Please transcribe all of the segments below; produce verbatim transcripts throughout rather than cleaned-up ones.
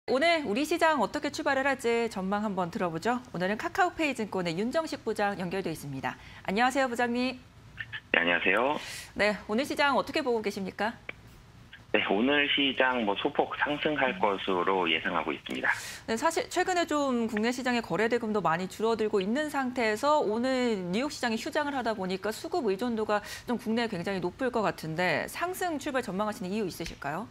오늘 우리 시장 어떻게 출발을 할지 전망 한번 들어보죠. 오늘은 카카오페이 증권의 윤정식 부장 연결돼 있습니다. 안녕하세요, 부장님. 네, 안녕하세요. 네, 오늘 시장 어떻게 보고 계십니까? 네, 오늘 시장 뭐 소폭 상승할 것으로 예상하고 있습니다. 네, 사실 최근에 좀 국내 시장의 거래 대금도 많이 줄어들고 있는 상태에서 오늘 뉴욕 시장이 휴장을 하다 보니까 수급 의존도가 좀 국내에 굉장히 높을 것 같은데 상승 출발 전망하시는 이유 있으실까요?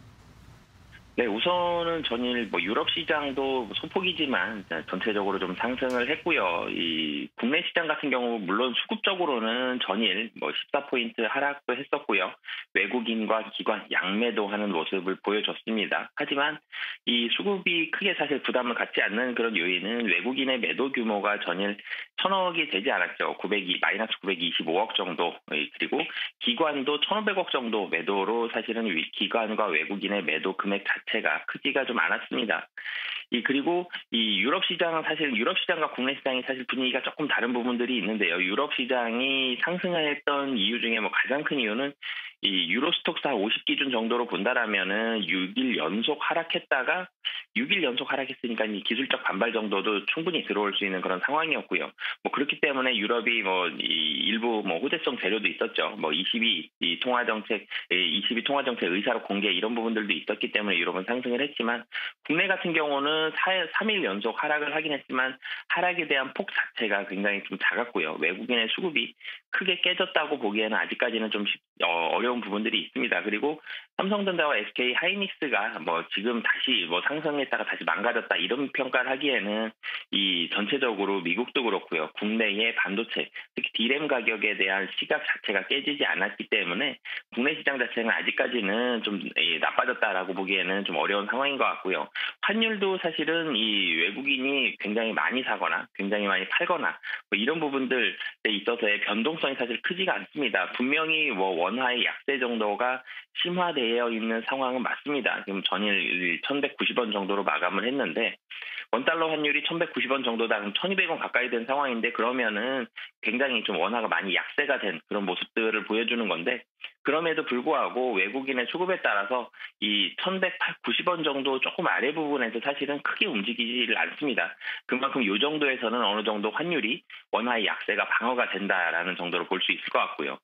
네, 우선은 전일 뭐 유럽 시장도 소폭이지만 전체적으로 좀 상승을 했고요. 이 국내 시장 같은 경우 물론 수급적으로는 전일 뭐 십사 포인트 하락도 했었고요. 외국인과 기관 양매도 하는 모습을 보여줬습니다. 하지만 이 수급이 크게 사실 부담을 갖지 않는 그런 요인은 외국인의 매도 규모가 전일 천억이 되지 않았죠. 구백이 마이너스 구백이십오억 정도. 그리고 기관도 천오백억 정도 매도로 사실은 기관과 외국인의 매도 금액 자체가 크기가 좀 많았습니다. 이 그리고 이 유럽 시장은 사실 유럽 시장과 국내 시장이 사실 분위기가 조금 다른 부분들이 있는데요. 유럽 시장이 상승했던 이유 중에 뭐 가장 큰 이유는 이 유로스톡스 오십 기준 정도로 본다라면은 육 일 연속 하락했다가 육 일 연속 하락했으니까 이 기술적 반발 정도도 충분히 들어올 수 있는 그런 상황이었고요. 뭐 그렇기 때문에 유럽이 뭐 이 일부 뭐 호재성 재료도 있었죠. 뭐 이십이 이 통화 정책, 이십이 통화 정책 의사록 공개 이런 부분들도 있었기 때문에 유럽은 상승을 했지만 국내 같은 경우는 삼 일 연속 하락을 하긴 했지만 하락에 대한 폭 자체가 굉장히 좀 작았고요. 외국인의 수급이 크게 깨졌다고 보기에는 아직까지는 좀 어려운 부분들이 있습니다. 그리고 삼성전자와 에스케이 하이닉스가 뭐 지금 다시 뭐 상승했다가 다시 망가졌다 이런 평가를 하기에는 이 전체적으로 미국도 그렇고요. 국내의 반도체, 특히 디램 가격에 대한 시각 자체가 깨지지 않았기 때문에 국내 시장 자체는 아직까지는 좀 나빠졌다라고 보기에는 좀 어려운 상황인 것 같고요. 환율도 사실은 이 외국인이 굉장히 많이 사거나 굉장히 많이 팔거나 뭐 이런 부분들에 있어서의 변동성이 사실 크지가 않습니다. 분명히 뭐 원화의 약세 정도가 심화되어 있는 상황은 맞습니다. 지금 전일 천백구십 원 정도로 마감을 했는데 원달러 환율이 천백구십 원 정도다. 그럼 천이백 원 가까이 된 상황인데 그러면은 굉장히 좀 원화가 많이 약세가 된 그런 모습들을 보여주는 건데 그럼에도 불구하고 외국인의 수급에 따라서 이 천백구십 원 정도 조금 아래 부분에서 사실은 크게 움직이지를 않습니다. 그만큼 이 정도에서는 어느 정도 환율이 원화의 약세가 방어가 된다라는 정도로 볼 수 있을 것 같고요.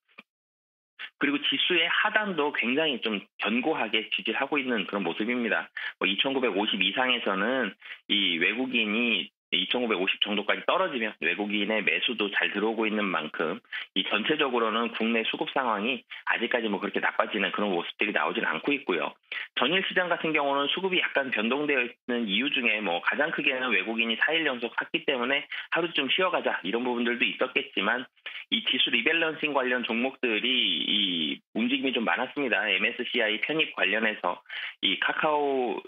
그리고 지수의 하단도 굉장히 좀 견고하게 지지하고 있는 그런 모습입니다. 뭐 이천구백오십 이상에서는 이 외국인이 이천구백오십 정도까지 떨어지면 외국인의 매수도 잘 들어오고 있는 만큼 이 전체적으로는 국내 수급 상황이 아직까지 뭐 그렇게 나빠지는 그런 모습들이 나오진 않고 있고요. 전일 시장 같은 경우는 수급이 약간 변동되어 있는 이유 중에 뭐 가장 크게는 외국인이 사 일 연속 샀기 때문에 하루 좀 쉬어가자 이런 부분들도 있었겠지만 이 지수 리밸런싱 관련 종목들이 이 움직임이 좀 많았습니다. 엠에스시아이 편입 관련해서 이 카카오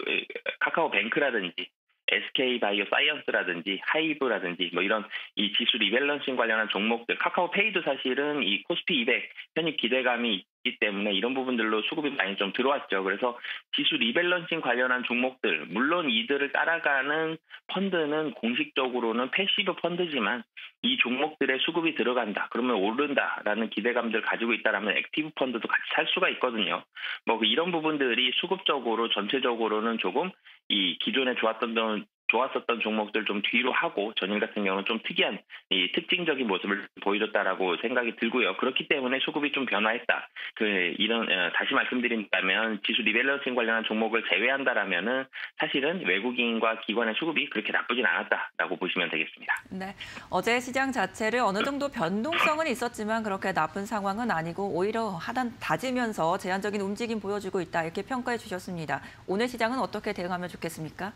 카카오뱅크라든지 에스케이 바이오 사이언스라든지 하이브라든지 뭐 이런 이 지수 리밸런싱 관련한 종목들, 카카오페이도 사실은 이 코스피 이백 편입 기대감이 있기 때문에 이런 부분들로 수급이 많이 좀 들어왔죠. 그래서 지수 리밸런싱 관련한 종목들, 물론 이들을 따라가는 펀드는 공식적으로는 패시브 펀드지만 이 종목들의 수급이 들어간다, 그러면 오른다라는 기대감들 가지고 있다라면 액티브 펀드도 같이 살 수가 있거든요. 뭐 이런 부분들이 수급적으로 전체적으로는 조금 이 기존에 좋았던 좋았었던 종목들 좀 뒤로 하고 전일 같은 경우는 좀 특이한 이 특징적인 모습을 보여줬다라고 생각이 들고요. 그렇기 때문에 수급이 좀 변화했다. 그 이런 다시 말씀드린다면 지수 리밸런싱 관련한 종목을 제외한다라면은 사실은 외국인과 기관의 수급이 그렇게 나쁘진 않았다라고 보시면 되겠습니다. 네, 어제 시장 자체를 어느 정도 변동성은 있었지만 그렇게 나쁜 상황은 아니고 오히려 하단 다지면서 제한적인 움직임 보여주고 있다 이렇게 평가해 주셨습니다. 오늘 시장은 어떻게 대응하면 좋겠습니까?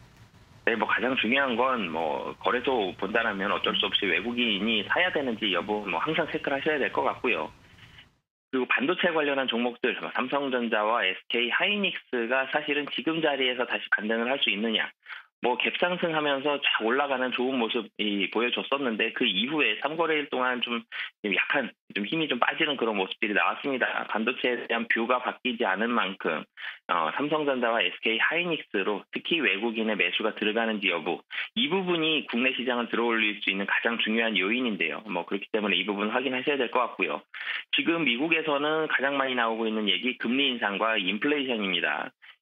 네, 뭐 가장 중요한 건 뭐 거래소 본다라면 어쩔 수 없이 외국인이 사야 되는지 여부 뭐 항상 체크를 하셔야 될 것 같고요. 그리고 반도체 관련한 종목들, 삼성전자와 에스케이 하이닉스가 사실은 지금 자리에서 다시 반등을 할 수 있느냐. 뭐 갭상승하면서 쫙 올라가는 좋은 모습이 보여줬었는데 그 이후에 삼 거래일 동안 좀 약간 좀 힘이 좀 빠지는 그런 모습들이 나왔습니다. 반도체에 대한 뷰가 바뀌지 않은 만큼 어, 삼성전자와 에스케이 하이닉스로 특히 외국인의 매수가 들어가는지 여부 이 부분이 국내 시장을 들어올릴 수 있는 가장 중요한 요인인데요. 뭐 그렇기 때문에 이 부분 확인하셔야 될 것 같고요. 지금 미국에서는 가장 많이 나오고 있는 얘기 금리 인상과 인플레이션입니다.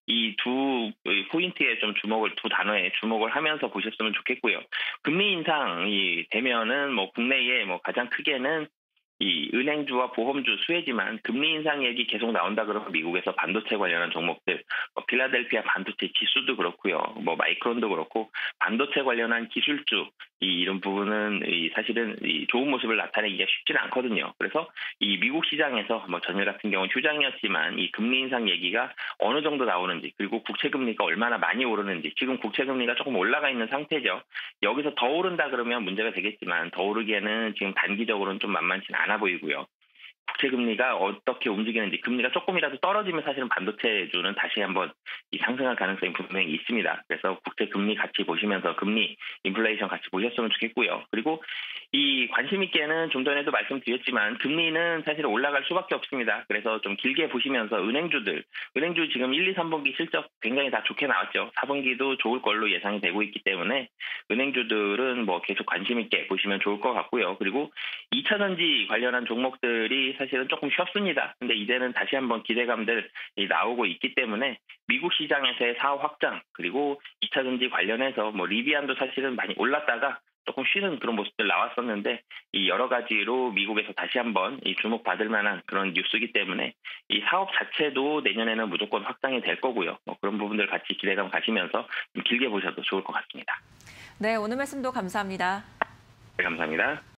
이 두 포인트에 좀 주목을 두 단어에 주목을 하면서 보셨으면 좋겠고요. 금리 인상이 되면은 뭐 국내에 뭐 가장 크게는 이 은행주와 보험주 수혜지만 금리 인상 얘기 계속 나온다 그러면 미국에서 반도체 관련한 종목들, 뭐 필라델피아 반도체 지수도 그렇고요, 뭐 마이크론도 그렇고 반도체 관련한 기술주 이 이런 부분은 이 사실은 이 좋은 모습을 나타내기가 쉽지는 않거든요. 그래서 이 미국 시장에서 뭐 전일 같은 경우는 휴장이었지만 이 금리 인상 얘기가 어느 정도 나오는지 그리고 국채 금리가 얼마나 많이 오르는지 지금 국채 금리가 조금 올라가 있는 상태죠. 여기서 더 오른다 그러면 문제가 되겠지만 더 오르기에는 지금 단기적으로는 좀 만만치는 않아 보이고요. 국채 금리가 어떻게 움직이는지 금리가 조금이라도 떨어지면 사실은 반도체주는 다시 한번 이 상승할 가능성이 분명히 있습니다. 그래서 국채 금리 같이 보시면서 금리 인플레이션 같이 보셨으면 좋겠고요. 그리고 이 관심 있게는 좀 전에도 말씀드렸지만 금리는 사실 올라갈 수밖에 없습니다. 그래서 좀 길게 보시면서 은행주들, 은행주 지금 일, 이, 삼 분기 실적 굉장히 다 좋게 나왔죠. 사 분기도 좋을 걸로 예상이 되고 있기 때문에 은행주들은 뭐 계속 관심 있게 보시면 좋을 것 같고요. 그리고 이 차 전지 관련한 종목들이 사실은 조금 쉬었습니다. 근데 이제는 다시 한번 기대감들 나오고 있기 때문에 미국 시장에서의 사업 확장 그리고 이 차 전지 관련해서 뭐 리비안도 사실은 많이 올랐다가 조금 쉬는 그런 모습들 나왔었는데 이 여러 가지로 미국에서 다시 한번 이 주목받을 만한 그런 뉴스이기 때문에 이 사업 자체도 내년에는 무조건 확장이 될 거고요. 뭐 그런 부분들 같이 기대감 가시면서 좀 길게 보셔도 좋을 것 같습니다. 네, 오늘 말씀도 감사합니다. 네, 감사합니다.